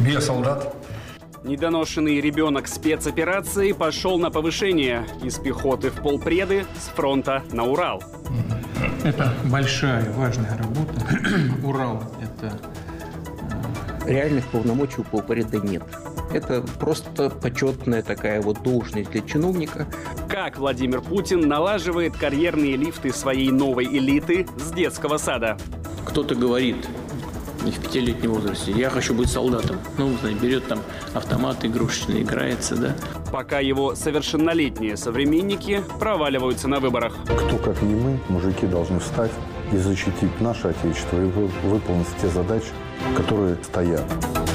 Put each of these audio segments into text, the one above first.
Я солдат. Недоношенный ребенок спецоперации пошел на повышение из пехоты в полпреды, с фронта на Урал. Это большая, важная работа. Урал – это… Реальных полномочий у полпреда нет. Это просто почетная такая вот должность для чиновника. Как Владимир Путин налаживает карьерные лифты своей новой элиты с детского сада? Кто-то говорит в 5-летнем возрасте: я хочу быть солдатом. Ну, берет там автомат игрушечный, играется, да. Пока его совершеннолетние современники проваливаются на выборах. Кто, как не мы, мужики, должны встать и защитить наше Отечество и выполнить те задачи, которые стоят.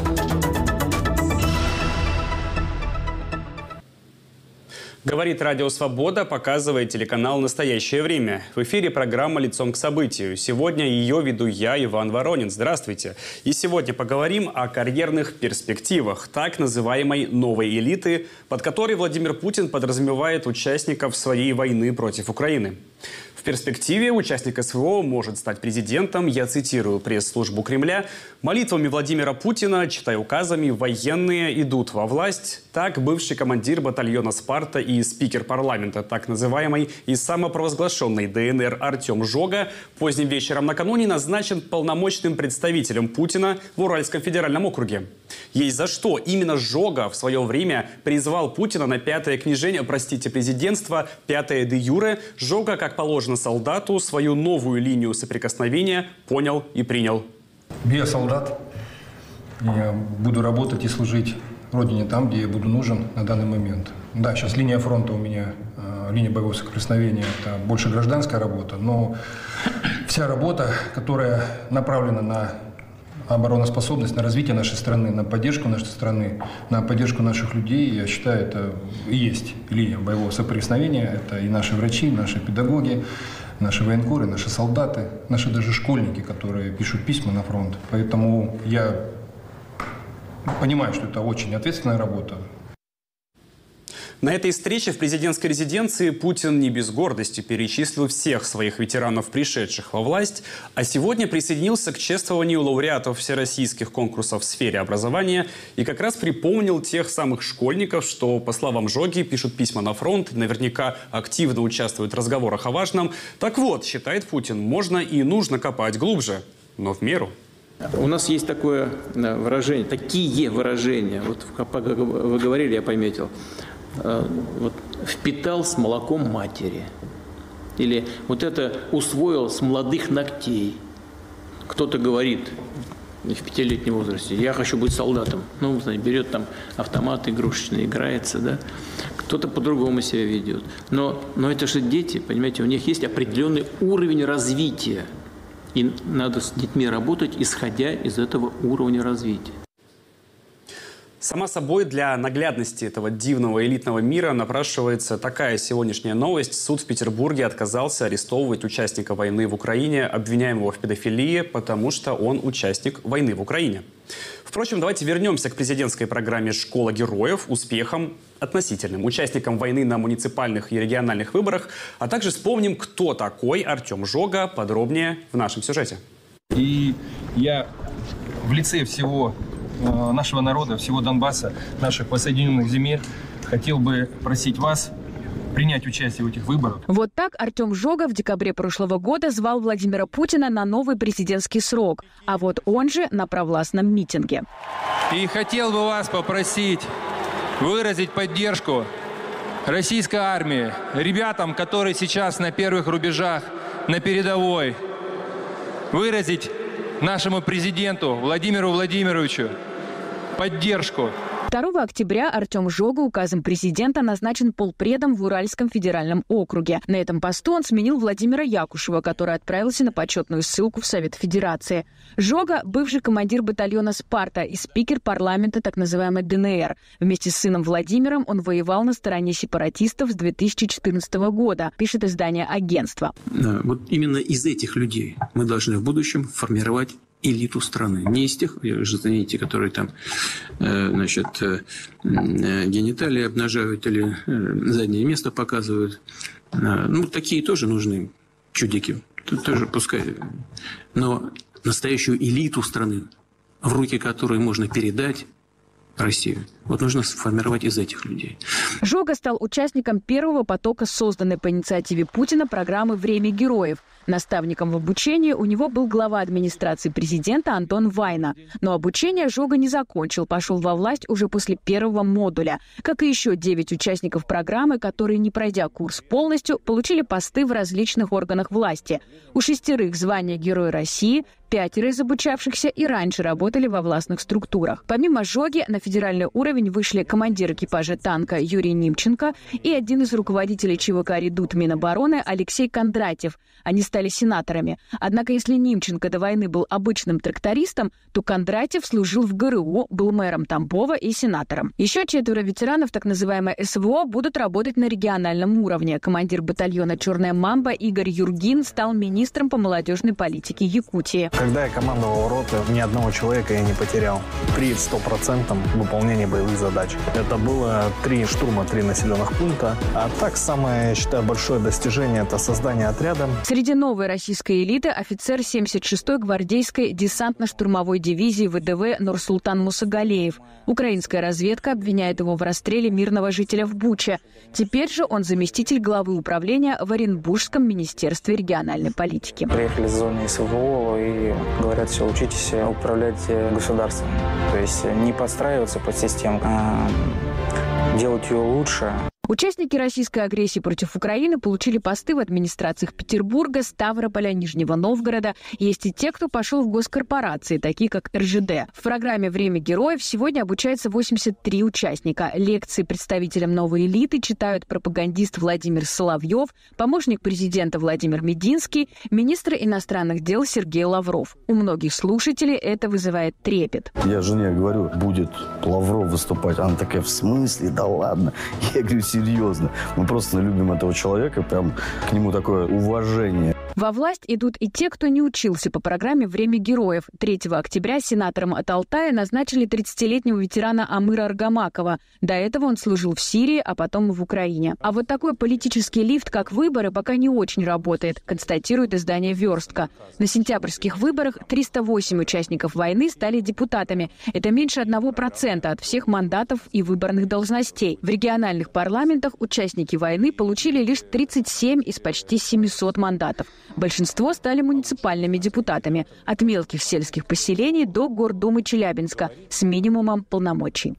Говорит Радио Свобода, показывает телеканал «Настоящее время». В эфире программа «Лицом к событию». Сегодня ее веду я, Иван Воронин. Здравствуйте. И сегодня поговорим о карьерных перспективах так называемой новой элиты, под которой Владимир Путин подразумевает участников своей войны против Украины. В перспективе участник СВО может стать президентом, я цитирую пресс-службу Кремля: «Молитвами Владимира Путина, читай указами, военные идут во власть». Так бывший командир батальона «Спарта» и спикер парламента так называемой и самопровозглашенной ДНР Артем Жога поздним вечером накануне назначен полномочным представителем Путина в Уральском федеральном округе. Есть за что. Именно Жога в свое время призвал Путина на пятое княжение, президентство, пятое де юре. Жога, как положено солдату, свою новую линию соприкосновения понял и принял. Я солдат. Я буду работать и служить Родине там, где я буду нужен на данный момент. Да, сейчас линия фронта у меня, линия боевого соприкосновения, это больше гражданская работа, но вся работа, которая направлена на обороноспособность, на развитие нашей страны, на поддержку нашей страны, на поддержку наших людей, я считаю, это и есть линия боевого соприкосновения. Это и наши врачи, и наши педагоги, наши военкоры, наши солдаты, наши даже школьники, которые пишут письма на фронт. Поэтому я понимаю, что это очень ответственная работа. На этой встрече в президентской резиденции Путин не без гордости перечислил всех своих ветеранов, пришедших во власть, а сегодня присоединился к чествованию лауреатов всероссийских конкурсов в сфере образования и как раз припомнил тех самых школьников, что, по словам Жоги, пишут письма на фронт, наверняка активно участвуют в разговорах о важном. Так вот, считает Путин, можно и нужно копать глубже, но в меру. У нас есть такое выражение, такие выражения, вот как вы говорили, я пометил. Вот, впитал с молоком матери. Или вот это усвоил с молодых ногтей. Кто-то говорит в 5-летнем возрасте: я хочу быть солдатом. Ну, берет там автомат игрушечный, играется, да. Кто-то по-другому себя ведет. Но это же дети, понимаете, у них есть определенный уровень развития. И надо с детьми работать, исходя из этого уровня развития. Сама собой, для наглядности этого дивного элитного мира напрашивается такая сегодняшняя новость. Суд в Петербурге отказался арестовывать участника войны в Украине, обвиняемого в педофилии, потому что он участник войны в Украине. Впрочем, давайте вернемся к президентской программе «Школа героев», успехам относительным, участникам войны на муниципальных и региональных выборах, а также вспомним, кто такой Артем Жога, подробнее в нашем сюжете. И я в лице всего нашего народа, всего Донбасса, наших воссоединенных земель, хотел бы просить вас принять участие в этих выборах. Вот так Артем Жога в декабре прошлого года звал Владимира Путина на новый президентский срок, а вот он же на провластном митинге. И хотел бы вас попросить выразить поддержку российской армии, ребятам, которые сейчас на первых рубежах, на передовой, выразить нашему президенту Владимиру Владимировичу поддержку. 2 октября Артем Жога указом президента назначен полпредом в Уральском федеральном округе. На этом посту он сменил Владимира Якушева, который отправился на почетную ссылку в Совет Федерации. Жога – бывший командир батальона «Спарта» и спикер парламента так называемой ДНР. Вместе с сыном Владимиром он воевал на стороне сепаратистов с 2014 года, пишет издание «Агентство». Вот именно из этих людей мы должны в будущем формировать элиту страны. Не из тех, знаете, которые там, гениталии обнажают или заднее место показывают. Ну, такие тоже нужны чудики. Тут тоже пускай. Но настоящую элиту страны, в руки которой можно передать Россию. Вот нужно сформировать из этих людей. Жога стал участником первого потока созданной по инициативе Путина программы «Время героев». Наставником в обучении у него был глава администрации президента Антон Вайна. Но обучение Жога не закончил, пошел во власть уже после первого модуля. Как и еще 9 участников программы, которые, не пройдя курс полностью, получили посты в различных органах власти. У 6 звание Героя России, 5 из обучавшихся и раньше работали во властных структурах. Помимо Жоги на федеральный уровень вышли командир экипажа танка Юрий Нимченко и один из руководителей ЧВК «Редут» Минобороны Алексей Кондратьев. Они стали сенаторами. Однако если Нимченко до войны был обычным трактористом, то Кондратьев служил в ГРУ, был мэром Тамбова и сенатором. Еще 4 ветеранов так называемой СВО будут работать на региональном уровне. Командир батальона «Черная мамба» Игорь Юргин стал министром по молодежной политике Якутии. Когда я командовал роты, ни одного человека я не потерял при 100% выполнении боевых задач. Это было 3 штурма, 3 населенных пункта. А так, самое, я считаю, большое достижение – это создание отряда. Среди новой российской элиты офицер 76-й гвардейской десантно-штурмовой дивизии ВДВ Нурсултан Мусагалеев. Украинская разведка обвиняет его в расстреле мирного жителя в Буче. Теперь же он заместитель главы управления в Оренбургском министерстве региональной политики. Приехали с зоны СВО и говорят, все, учитесь управлять государством. То есть не подстраиваться под систему, а делать ее лучше. Участники российской агрессии против Украины получили посты в администрациях Петербурга, Ставрополя, Нижнего Новгорода. Есть и те, кто пошел в госкорпорации, такие как РЖД. В программе «Время героев» сегодня обучается 83 участника. Лекции представителям новой элиты читают пропагандист Владимир Соловьев, помощник президента Владимир Мединский, министр иностранных дел Сергей Лавров. У многих слушателей это вызывает трепет. Я жене говорю, будет Лавров выступать. Она такая, в смысле? Да ладно. Я говорю, серьезно. Мы просто любим этого человека, прям к нему такое уважение. Во власть идут и те, кто не учился по программе «Время героев». 3 октября сенатором от Алтая назначили 30-летнего ветерана Амыра Аргамакова. До этого он служил в Сирии, а потом и в Украине. А вот такой политический лифт, как выборы, пока не очень работает, констатирует издание «Верстка». На сентябрьских выборах 308 участников войны стали депутатами. Это меньше 1% от всех мандатов и выборных должностей. В региональных парламентах участники войны получили лишь 37 из почти 700 мандатов. Большинство стали муниципальными депутатами, от мелких сельских поселений до Гордумы Челябинска, с минимумом полномочий.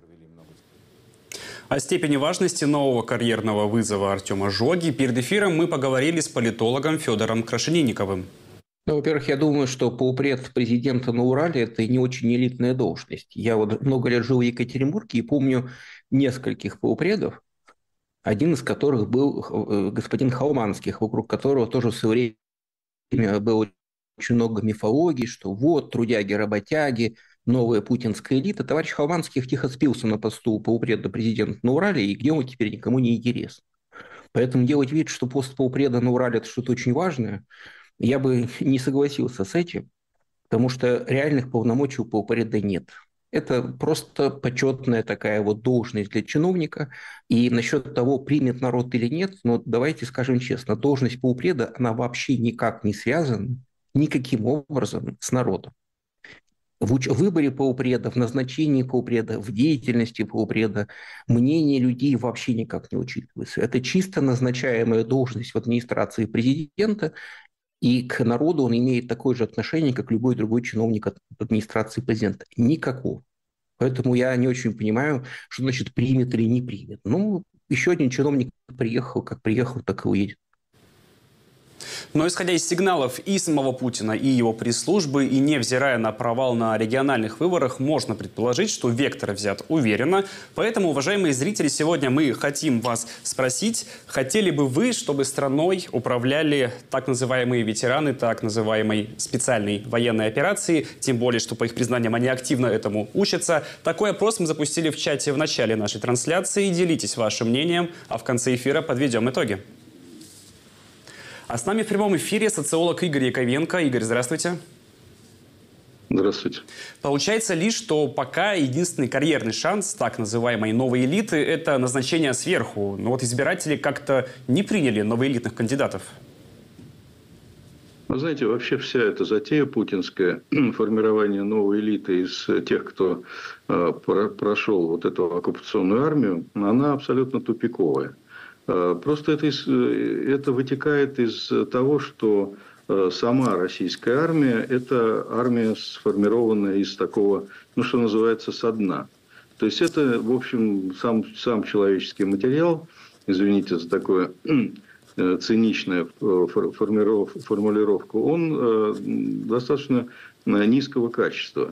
О степени важности нового карьерного вызова Артема Жоги перед эфиром мы поговорили с политологом Федором Крашенинниковым. Ну, во-первых, я думаю, что полпред президента на Урале – это не очень элитная должность. Я вот много лет жил в Екатеринбурге и помню нескольких полпредов, один из которых был господин Холманских, вокруг которого тоже в свое время было очень много мифологий, что вот трудяги-работяги, новая путинская элита. Товарищ Холманских тихо спился на посту полпреда президента на Урале, и где он теперь никому не интересен. Поэтому делать вид, что пост полпреда на Урале – это что-то очень важное, я бы не согласился с этим, потому что реальных полномочий у полпреда нет. Это просто почетная такая вот должность для чиновника. И насчет того, примет народ или нет, ну давайте скажем честно, должность полпреда, она вообще никак не связана никаким образом с народом. В выборе полпреда, в назначении полпреда, в деятельности полпреда мнение людей вообще никак не учитывается. Это чисто назначаемая должность в администрации президента, и к народу он имеет такое же отношение, как любой другой чиновник от администрации президента. Никакого. Поэтому я не очень понимаю, что значит примет или не примет. Ну, еще один чиновник приехал, как приехал, так и уедет. Но исходя из сигналов и самого Путина, и его пресс-службы, и невзирая на провал на региональных выборах, можно предположить, что вектор взят уверенно. Поэтому, уважаемые зрители, сегодня мы хотим вас спросить, хотели бы вы, чтобы страной управляли так называемые ветераны так называемой специальной военной операции, тем более, что, по их признаниям, они активно этому учатся. Такой опрос мы запустили в чате в начале нашей трансляции. Делитесь вашим мнением, а в конце эфира подведем итоги. А с нами в прямом эфире социолог Игорь Яковенко. Игорь, здравствуйте. Здравствуйте. Получается ли, что пока единственный карьерный шанс так называемой новой элиты – это назначение сверху? Но вот избиратели как-то не приняли новоэлитных кандидатов. Вы знаете, вообще вся эта затея путинская, формирование новой элиты из тех, кто прошел вот эту оккупационную армию, она абсолютно тупиковая. Просто это вытекает из того, что сама российская армия – это армия, сформированная из такого, ну, что называется, со дна. То есть, это, в общем, сам человеческий материал, извините за такое циничную формулировку, он достаточно низкого качества.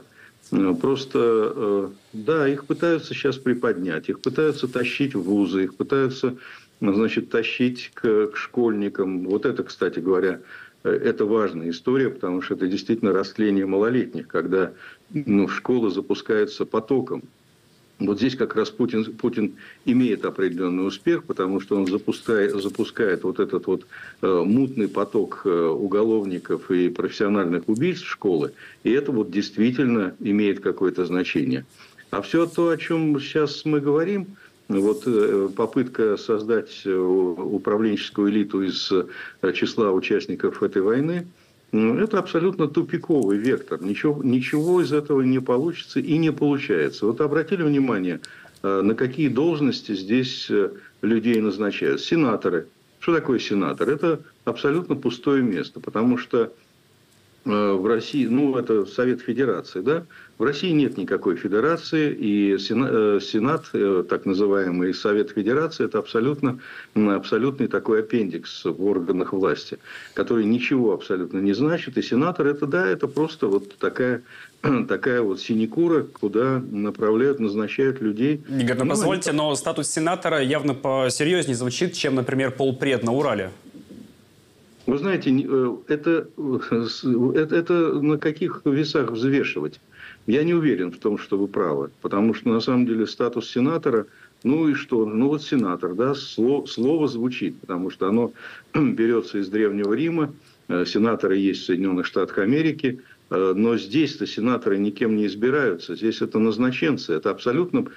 Просто, да, их пытаются сейчас приподнять, их пытаются тащить в вузы, их пытаются, значит, тащить к школьникам. Вот это, кстати говоря, это важная история, потому что это действительно растление малолетних, когда школа запускается потоком. Вот здесь как раз Путин имеет определенный успех, потому что он запускает вот этот вот мутный поток уголовников и профессиональных убийц в школы, и это вот действительно имеет какое-то значение. А все то, о чем сейчас мы говорим, вот попытка создать управленческую элиту из числа участников этой войны, это абсолютно тупиковый вектор. Ничего из этого не получится и не получается. Вот обратили внимание, на какие должности здесь людей назначают? Сенаторы. Что такое сенатор? Это абсолютно пустое место, потому что в России, это Совет Федерации, да? В России нет никакой федерации, и Сенат, так называемый Совет Федерации, это абсолютный такой аппендикс в органах власти, который ничего абсолютно не значит. И сенатор, это просто вот такая вот синекура, куда назначают людей. Игорь, позвольте, но статус сенатора явно посерьезнее звучит, чем, например, полпред на Урале. Вы знаете, это на каких весах взвешивать? Я не уверен в том, что вы правы. Потому что, на самом деле, статус сенатора, ну и что? Ну вот сенатор, да, слово звучит, потому что оно берется из Древнего Рима. Сенаторы есть в Соединенных Штатах Америки. Но здесь-то сенаторы никем не избираются. Здесь это назначенцы. Это абсолютно...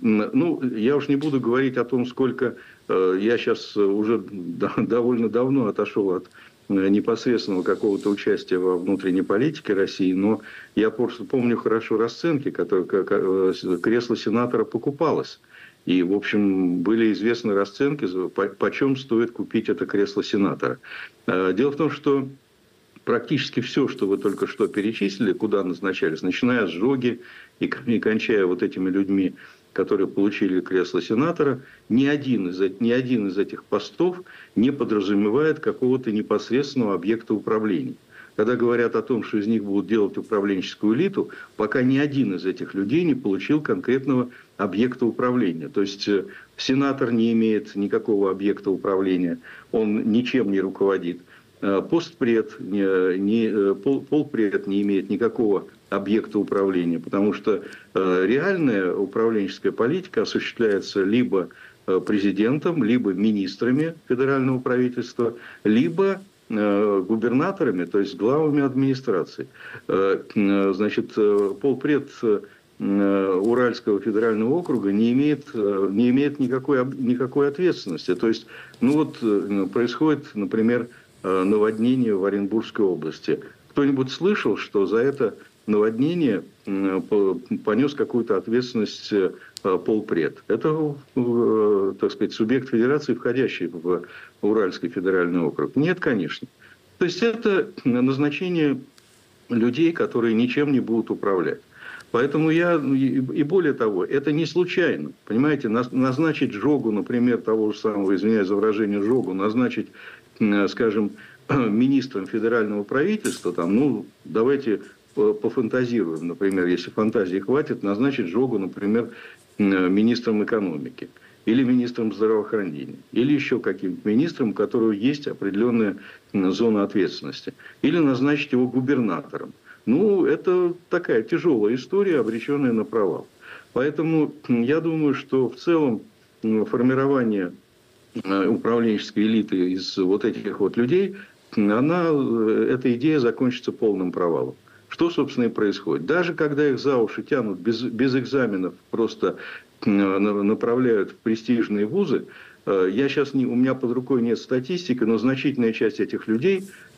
я уж не буду говорить о том, сколько... Я сейчас уже довольно давно отошел от непосредственного какого-то участия во внутренней политике России, но я просто помню хорошо расценки, кресло сенатора покупалось. И, в общем, были известны расценки, почем стоит купить это кресло сенатора. Дело в том, что практически все, что вы только что перечислили, куда назначались, начиная с Жоги и кончая вот этими людьми, которые получили кресло сенатора, ни один из этих постов не подразумевает какого-то непосредственного объекта управления. Когда говорят о том, что из них будут делать управленческую элиту, пока ни один из этих людей не получил конкретного объекта управления. То есть сенатор не имеет никакого объекта управления, он ничем не руководит. Полпред не имеет никакого объекта управления, потому что реальная управленческая политика осуществляется либо президентом, либо министрами федерального правительства, либо губернаторами, то есть главами администрации. Значит, полпред Уральского федерального округа не имеет никакой ответственности. То есть, происходит, например, наводнение в Оренбургской области. Кто-нибудь слышал, что за это наводнение понес какую-то ответственность полпред? Это, так сказать, субъект федерации, входящий в Уральский федеральный округ. Нет, конечно. То есть это назначение людей, которые ничем не будут управлять. Поэтому и более того, это не случайно. Понимаете, назначить Жогу, например, того же самого, извиняюсь за выражение, Жогу, назначить, скажем, министром федерального правительства, давайте пофантазируем, например, если фантазии хватит, назначить Жогу, например, министром экономики или министром здравоохранения, или еще каким-то министром, у которого есть определенная зона ответственности, или назначить его губернатором. Это такая тяжелая история, обреченная на провал. Поэтому я думаю, что в целом формирование управленческой элиты из вот этих вот людей, эта идея закончится полным провалом. Что, собственно, и происходит. Даже когда их за уши тянут без экзаменов, просто направляют в престижные вузы, у меня под рукой нет статистики, но значительная часть этих людей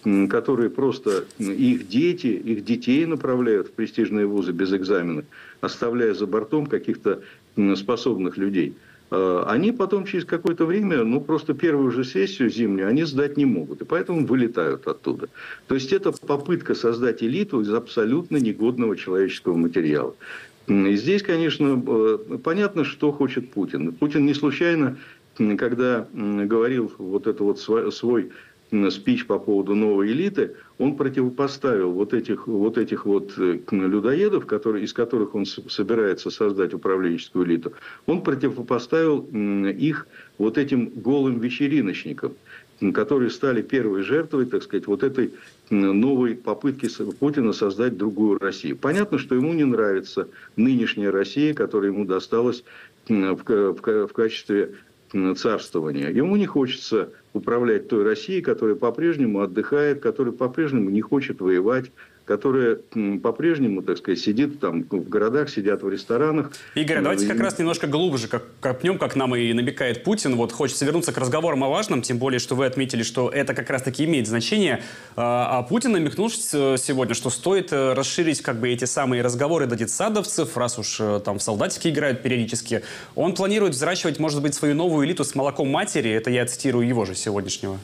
которые просто их детей направляют в престижные вузы без экзаменов, оставляя за бортом каких-то способных людей. Они потом через какое-то время, просто первую же сессию зимнюю они сдать не могут. И поэтому вылетают оттуда. То есть это попытка создать элиту из абсолютно негодного человеческого материала. И здесь, конечно, понятно, что хочет Путин. Путин не случайно, когда говорил вот это вот свой спич по поводу новой элиты, он противопоставил вот этих людоедов, из которых он собирается создать управленческую элиту, он противопоставил их вот этим голым вечериночникам, которые стали первой жертвой, так сказать, вот этой новой попытки Путина создать другую Россию. Понятно, что ему не нравится нынешняя Россия, которая ему досталась в качестве царствования. Ему не хочется управлять той Россией, которая по-прежнему отдыхает, которая по-прежнему не хочет воевать, которая по-прежнему, так сказать, сидит там в городах, сидят в ресторанах. Игорь, давайте как раз немножко глубже копнем, как нам и намекает Путин. Вот хочется вернуться к разговорам о важном, тем более, что вы отметили, что это как раз-таки имеет значение. А Путин намекнул сегодня, что стоит расширить эти самые разговоры до детсадовцев, раз уж там в солдатики играют периодически. Он планирует взращивать, может быть, свою новую элиту с молоком матери. Это я цитирую его же сегодняшнего.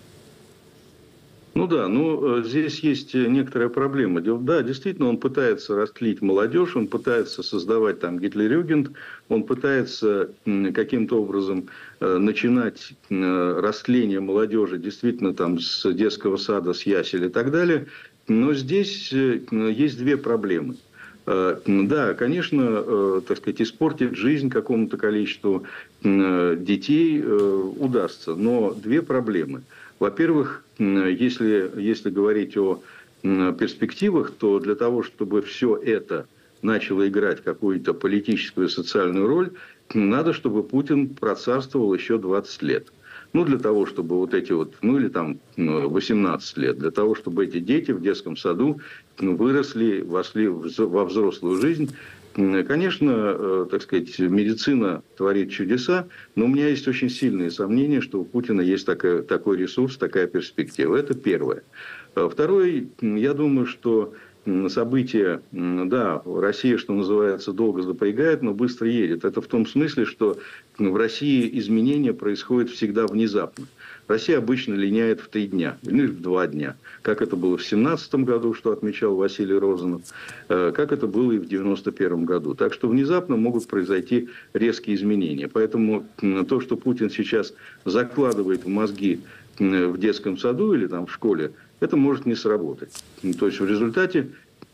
Здесь есть некоторая проблема. Да, действительно, он пытается растлить молодежь, он пытается создавать там Гитлер-Югенд, он пытается каким-то образом начинать растление молодежи действительно там с детского сада, с ясель и так далее. Но здесь есть две проблемы. Да, конечно, так сказать, испортить жизнь какому-то количеству детей удастся, но две проблемы. Во-первых, если говорить о перспективах, то для того, чтобы все это начало играть какую-то политическую и социальную роль, надо, чтобы Путин процарствовал еще 20 лет. Для того, чтобы или там 18 лет, для того, чтобы эти дети в детском саду выросли, вошли во взрослую жизнь. Конечно, так сказать, медицина творит чудеса, но у меня есть очень сильные сомнения, что у Путина есть такой ресурс, такая перспектива. Это первое. Второе, я думаю, что события, да, Россия, что называется, долго запрягает, но быстро едет. Это в том смысле, что в России изменения происходят всегда внезапно. Россия обычно линяет в 3 дня, или в 2 дня. Как это было в 1917 году, что отмечал Василий Розанов, как это было и в 1991 году. Так что внезапно могут произойти резкие изменения. Поэтому то, что Путин сейчас закладывает в мозги в детском саду или там в школе, это может не сработать. То есть в результате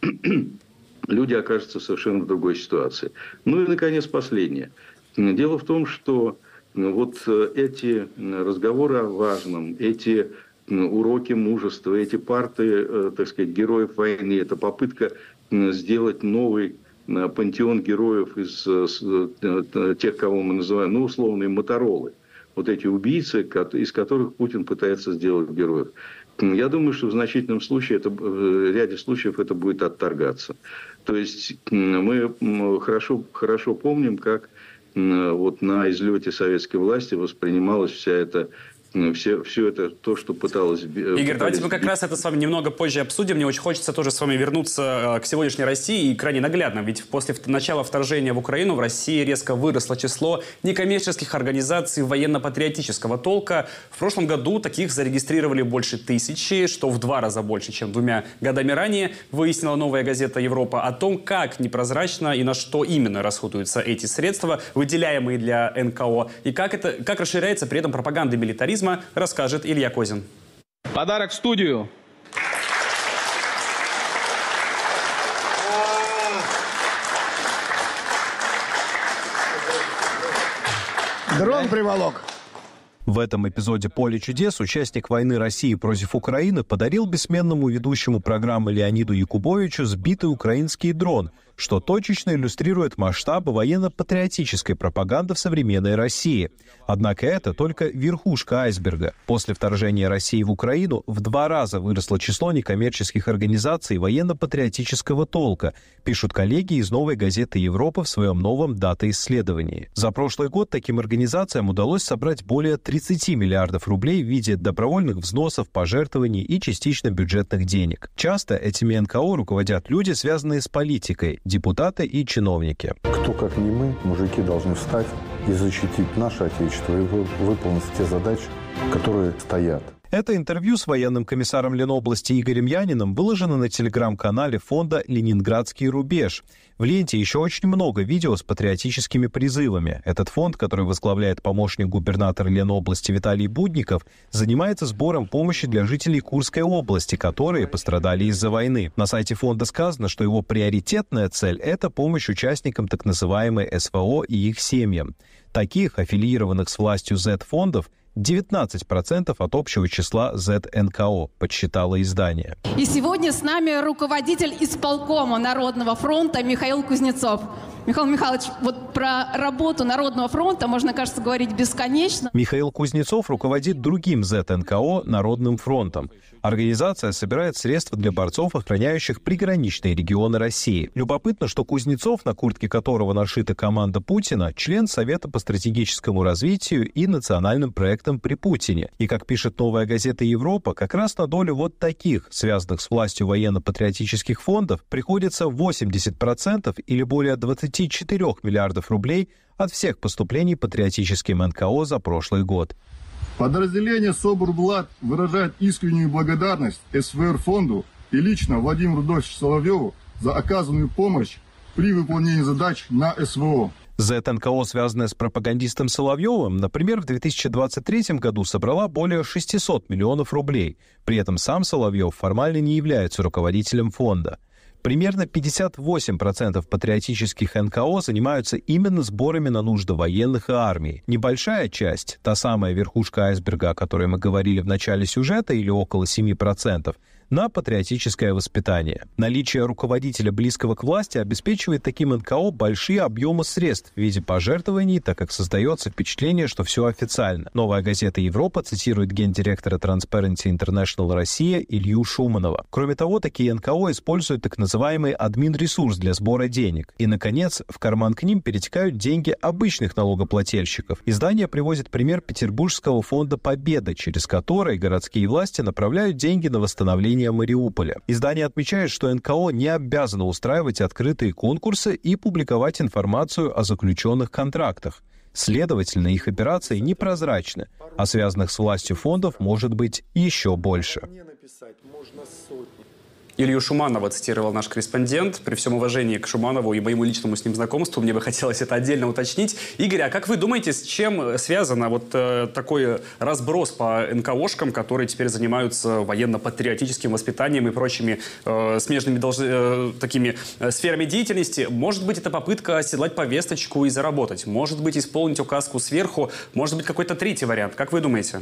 люди окажутся совершенно в другой ситуации. И, наконец, последнее. Дело в том, что эти разговоры о важном, эти уроки мужества, эти парты, так сказать, героев войны, это попытка сделать новый пантеон героев из тех, кого мы называем, условные моторолы. Вот эти убийцы, из которых Путин пытается сделать героев. Я думаю, что в значительном случае, в ряде случаев это будет отторгаться. То есть мы хорошо помним, как на излете советской власти воспринималась все это то, что пыталось... Игорь, давайте мы как раз это с вами немного позже обсудим. Мне очень хочется тоже с вами вернуться к сегодняшней России и крайне наглядно. Ведь после начала вторжения в Украину в России резко выросло число некоммерческих организаций военно-патриотического толка. В прошлом году таких зарегистрировали больше 1000, что в 2 раза больше, чем 2 годами ранее, выяснила новая газета «Европа». О том, как непрозрачно и на что именно расходуются эти средства, выделяемые для НКО, и как расширяется при этом пропаганда милитаризма, расскажет Илья Козин. Подарок в студию. Дрон приволок. В этом эпизоде «Поле чудес» участник войны России против Украины подарил бессменному ведущему программы Леониду Якубовичу сбитый украинский дрон, что точечно иллюстрирует масштабы военно-патриотической пропаганды в современной России. Однако это только верхушка айсберга. После вторжения России в Украину в 2 раза выросло число некоммерческих организаций военно-патриотического толка, пишут коллеги из «Новой газеты Европа» в своем новом дата-исследовании. За прошлый год таким организациям удалось собрать более 30 30 миллиардов рублей в виде добровольных взносов, пожертвований и частично бюджетных денег. Часто этими НКО руководят люди, связанные с политикой, депутаты и чиновники. Кто, как не мы, мужики, должны встать и защитить наше Отечество и выполнить те задачи, которые стоят. Это интервью с военным комиссаром Ленобласти Игорем Яниным выложено на телеграм-канале фонда «Ленинградский рубеж». В ленте еще очень много видео с патриотическими призывами. Этот фонд, который возглавляет помощник губернатора Ленобласти Виталий Будников, занимается сбором помощи для жителей Курской области, которые пострадали из-за войны. На сайте фонда сказано, что его приоритетная цель – это помощь участникам так называемой СВО и их семьям. Таких, аффилированных с властью Z-фондов, 19% от общего числа Z-НКО, подсчитало издание. И сегодня с нами руководитель исполкома Народного фронта Михаил Кузнецов. Михаил Михайлович, вот про работу Народного фронта можно, кажется, говорить бесконечно. Михаил Кузнецов руководит другим Z-НКО Народным фронтом. Организация собирает средства для борцов, охраняющих приграничные регионы России. Любопытно, что Кузнецов, на куртке которого нашита команда Путина, член Совета по стратегическому развитию и национальным проектам при Путине. И, как пишет «Новая газета Европа», как раз на долю вот таких, связанных с властью военно-патриотических фондов, приходится 80% или более 24 миллиардов рублей от всех поступлений патриотическим НКО за прошлый год. Подразделение СОБР-БЛАД выражает искреннюю благодарность СВР фонду и лично Владимиру Рудольфовичу Соловьеву за оказанную помощь при выполнении задач на СВО. Z-НКО, связанная с пропагандистом Соловьевым, например, в 2023 году собрала более 600 миллионов рублей. При этом сам Соловьев формально не является руководителем фонда. Примерно 58% патриотических НКО занимаются именно сборами на нужды военных и армии. Небольшая часть, та самая верхушка айсберга, о которой мы говорили в начале сюжета, или около 7%, на патриотическое воспитание. Наличие руководителя, близкого к власти, обеспечивает таким НКО большие объемы средств в виде пожертвований, так как создается впечатление, что все официально. «Новая газета Европа» цитирует гендиректора Transparency International Россия Илью Шуманова. Кроме того, такие НКО используют так называемый админ-ресурс для сбора денег. И, наконец, в карман к ним перетекают деньги обычных налогоплательщиков. Издание приводит пример Петербургского фонда «Победа», через который городские власти направляют деньги на восстановление Мариуполя. Издание отмечает, что НКО не обязано устраивать открытые конкурсы и публиковать информацию о заключенных контрактах. Следовательно, их операции непрозрачны, а связанных с властью фондов может быть еще больше. Илью Шуманова цитировал наш корреспондент. При всем уважении к Шуманову и моему личному с ним знакомству, мне бы хотелось это отдельно уточнить. Игорь, а как вы думаете, с чем связано вот такой разброс по НКОшкам, которые теперь занимаются военно-патриотическим воспитанием и прочими смежными такими сферами деятельности? Может быть, это попытка оседлать повесточку и заработать? Может быть, исполнить указку сверху? Может быть, какой-то третий вариант? Как вы думаете?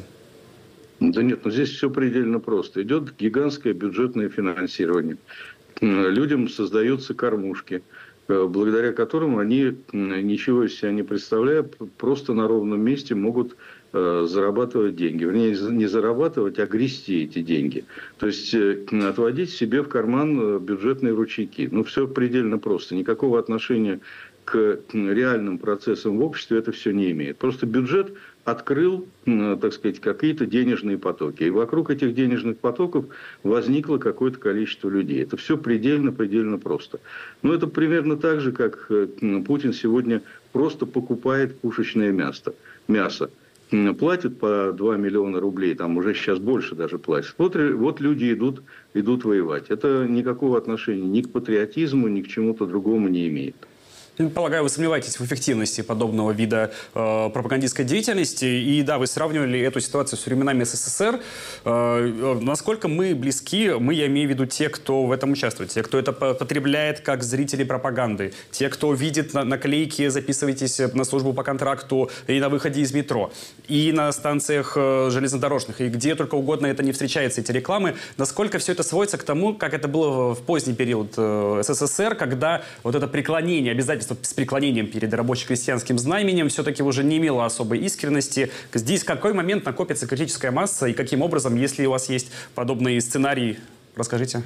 Да нет, но здесь все предельно просто. Идет гигантское бюджетное финансирование. Людям создаются кормушки, благодаря которым они, ничего из себя не представляя, просто на ровном месте могут зарабатывать деньги. Вернее, не зарабатывать, а грести эти деньги. То есть отводить себе в карман бюджетные ручейки. Ну, все предельно просто. Никакого отношения к реальным процессам в обществе это все не имеет. Просто бюджет открыл, так сказать, какие-то денежные потоки. И вокруг этих денежных потоков возникло какое-то количество людей. Это все предельно просто. Но это примерно так же, как Путин сегодня просто покупает пушечное мясо. Платит по 2 миллиона рублей, там уже сейчас больше даже платят. Вот люди идут воевать. Это никакого отношения ни к патриотизму, ни к чему-то другому не имеет. Полагаю, вы сомневаетесь в эффективности подобного вида пропагандистской деятельности. И да, вы сравнивали эту ситуацию с временами СССР. Насколько мы близки, я имею в виду те, кто в этом участвует, те, кто это потребляет как зрители пропаганды, те, кто видит наклейки «Записывайтесь на службу по контракту» и на выходе из метро, и на станциях железнодорожных, и где только угодно это не встречается, эти рекламы. Насколько все это сводится к тому, как это было в поздний период СССР, когда вот это преклонение, обязательство с преклонением перед рабоче-крестьянским знаменем все-таки уже не имело особой искренности. Здесь в какой момент накопится критическая масса и каким образом, если у вас есть подобный сценарий, расскажите.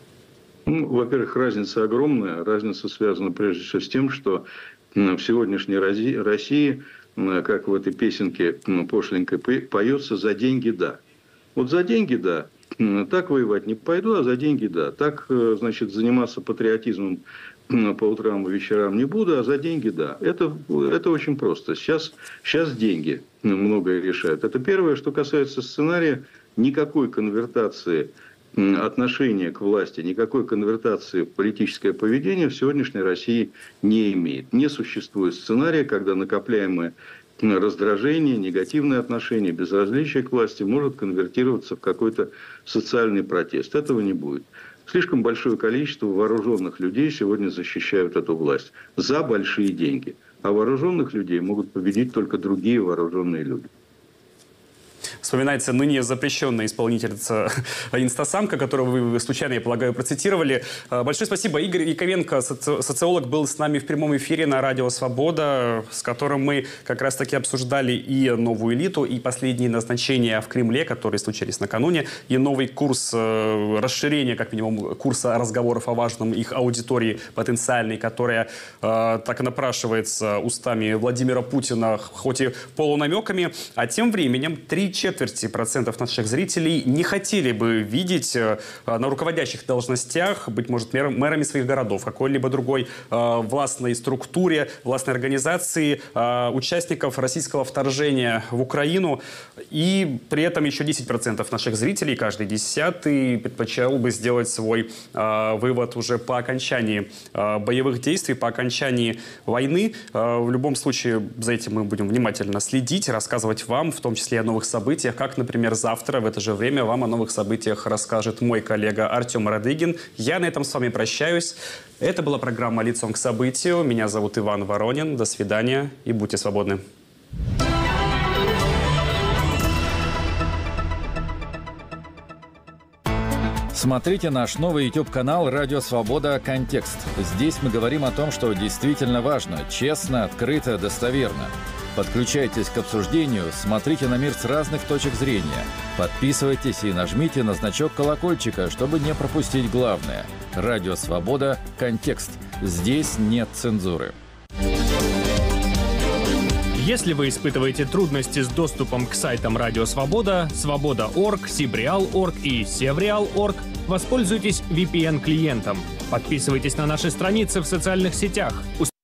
Ну, во-первых, разница огромная. Разница связана прежде всего с тем, что в сегодняшней России как в этой песенке пошленькой поется, за деньги да. Вот за деньги да. Так воевать не пойду, а за деньги да. Так, значит, заниматься патриотизмом по утрам и вечерам не буду, а за деньги да. Это очень просто. Сейчас деньги многое решают. Это первое. Что касается сценария, никакой конвертации отношения к власти, никакой конвертации в политическое поведение в сегодняшней России не имеет. Не существует сценария, когда накопляемое раздражение, негативное отношение, безразличие к власти может конвертироваться в какой-то социальный протест. Этого не будет. Слишком большое количество вооруженных людей сегодня защищают эту власть за большие деньги. А вооруженных людей могут победить только другие вооруженные люди. Вспоминается ныне запрещенная исполнительница инстасамка, которую вы случайно, я полагаю, процитировали. Большое спасибо. Игорь Яковенко, социолог, был с нами в прямом эфире на Радио Свобода, с которым мы как раз-таки обсуждали и новую элиту, и последние назначения в Кремле, которые случились накануне, и новый курс расширения, как минимум, курса разговоров о важном их аудитории потенциальной, которая так и напрашивается устами Владимира Путина, хоть и полунамеками. А тем временем 3/4% наших зрителей не хотели бы видеть на руководящих должностях, быть может, мэрами своих городов, какой-либо другой властной структуре, властной организации, участников российского вторжения в Украину. И при этом еще 10% наших зрителей, каждый 10-й, предпочел бы сделать свой вывод уже по окончании боевых действий, по окончании войны. В любом случае, за этим мы будем внимательно следить, рассказывать вам, в том числе и о новых событиях, как, например, завтра в это же время вам о новых событиях расскажет мой коллега Артем Радыгин. Я на этом с вами прощаюсь. Это была программа «Лицом к событию». Меня зовут Иван Воронин. До свидания и будьте свободны. Смотрите наш новый YouTube-канал «Радио Свобода. Контекст». Здесь мы говорим о том, что действительно важно, честно, открыто, достоверно. Подключайтесь к обсуждению, смотрите на мир с разных точек зрения. Подписывайтесь и нажмите на значок колокольчика, чтобы не пропустить главное. Радио Свобода. Контекст. Здесь нет цензуры. Если вы испытываете трудности с доступом к сайтам Радио Свобода, Свобода.орг, Сибреал.орг и Севреал.орг, воспользуйтесь VPN-клиентом. Подписывайтесь на наши страницы в социальных сетях.